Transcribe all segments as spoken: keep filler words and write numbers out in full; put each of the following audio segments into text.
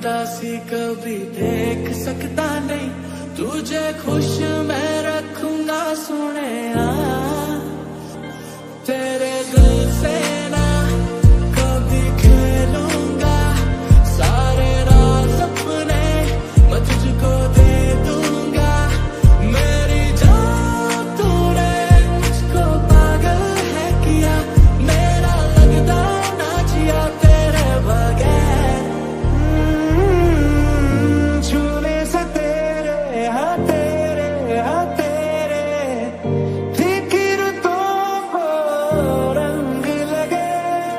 उदासी कभी देख सकता नहीं, तुझे खुश मैं रखूंगा सोने। तेरे दिल से ना कभी खेलूंगा, सारे राज अपने मैं तुझको दे दूंगा। मेरी जान तूने मुझको पागल है किया, मेरा लगता ना जिया तेरे बगैर। छूने से तेरे हाँ तेरे हाँ तेरे फिक्र तो को रंग लगे,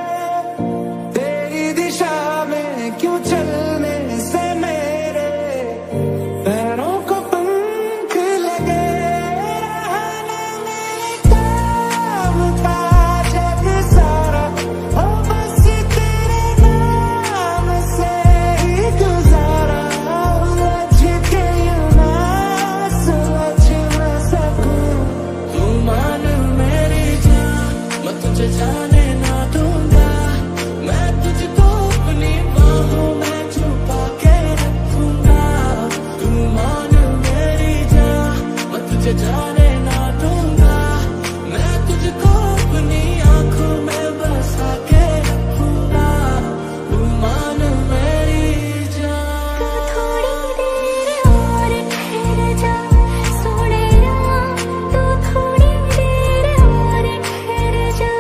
तेरी दिशा में क्यों चलने से मेरे पैरों को पंख लगे। रहने मेरे काम का जग सारा हो बस तेरे नाम से ही गुजारा। उलझ के यूं ना सुलझ न सकूं, तू मान मेरी जान मैं तुझे जाने ना दूंगा। मैं तुझको अपनी बाहों में छुपा के रखूंगा। तू मान मेरी जान मैं तुझे जाने ना दूंगा। मैं तुझको अपनी आंखों में बसा के रखूंगा। तू मान मेरी जान। थोड़ी देर और ठहर जा सोने राम, तू थोड़ी देर और ठहर जा,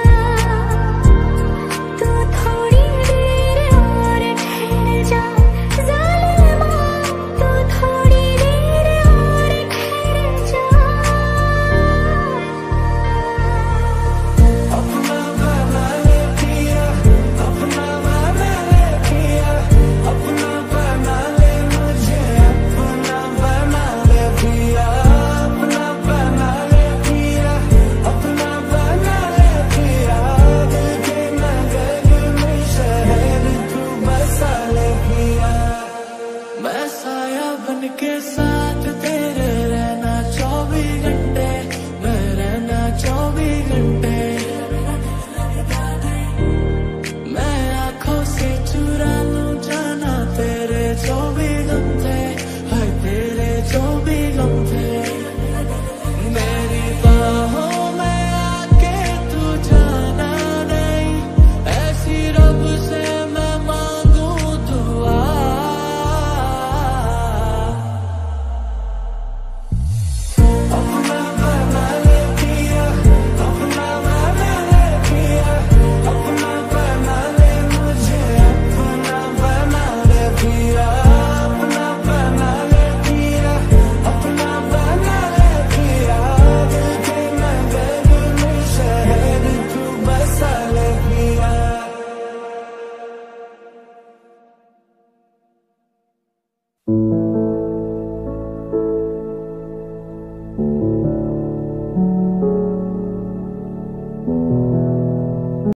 तू थोड़ी देर और ठहर जा ज़ालिमा, तू थोड़ी देर और ठहर जा। अपना बना ले पिया, अपना बना ले पिया, अपना बना ले मुझे, अपना बना ले पिया, अपना बना ले पिया, अपना बना ले पिया। दिल के नगर में शहर तू बसा ले पिया। मैं साया बन के सा